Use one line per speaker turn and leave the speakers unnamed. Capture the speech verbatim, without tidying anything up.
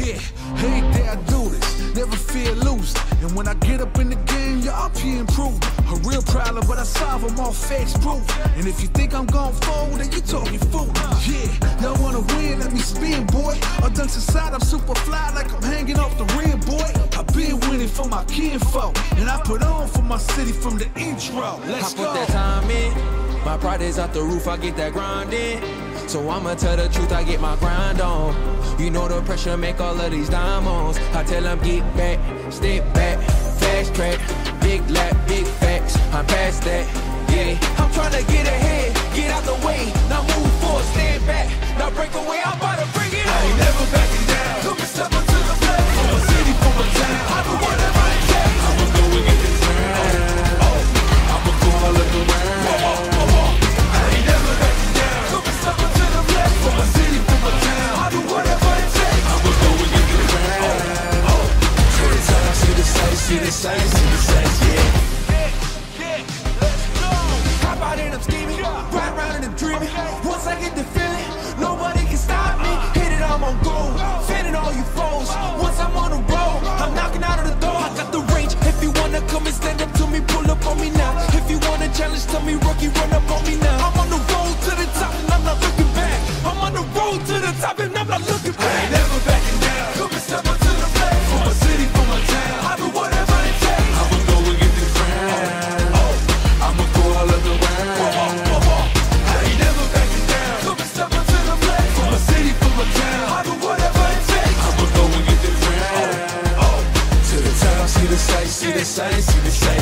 Yeah, every day I do this, never fear losing. And when I get up in the game, yeah, I'll be improving. A real problem, but I solve them all facts proof. And if you think I'm gon' fold, then you talking fool. Yeah, y'all wanna win, let me spin, boy. All dunks aside, I'm super fly like I'm hanging off the rim, boy. I've been winning for my kinfolk, and I put on for my city from the intro. Let's go.
I put that time in, my pride is out the roof, I get that grind in. So I'ma tell the truth, I get my grind on. You know the pressure make all of these diamonds. I tell them get back, step back, fast track, big lap, big facts. I'm past that, yeah. I'm trying to get ahead, get out the way. Now move forward, stand back, now break away. I'm about to bring it on.
I ain't never backing down. Come and step up to the plate. For my city, for my town. I do whatever it takes. I'ma go and get this round. Oh, I'ma go all of the round. Whoa, whoa, whoa, whoa. I ain't never backing down. Come and step up to the plate. For my city, for my town. I do whatever it takes. I'ma go and get this round. Oh, to the top, see the sights, see the sights, see the sights, yeah.
And I'm scheming, ride around and I'm dreaming. Once I get the feeling, nobody can stop me. Hit it, I'm on gold, fanning all you foes. Once I'm on the road, I'm knocking out of the door. I got the range, if you wanna come and stand up to me, pull up on me now. If you wanna challenge, tell me, rookie, run up on me now. I'm on the road to the top and I'm not looking back. I'm on the road to the top and I'm not looking back.
I ain't never backing down. Come and step up to the plate. For my city, for my town. I do whatever it takes. I'ma go and get this round. Oh, I'ma go all of the round.
See the sights, see the sights, see the sights.